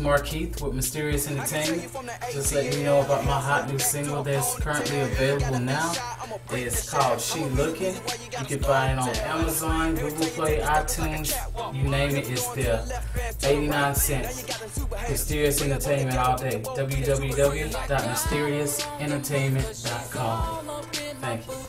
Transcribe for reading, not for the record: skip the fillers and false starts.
Markeith with Mysterious Entertainment. Just letting you know about my hot new single that's currently available now. It's called She Looking. You can find it on Amazon, Google Play, iTunes, you name it, it's there. 89 cents. Mysterious Entertainment all day. www.mysterioussentertainment.com. Thank you.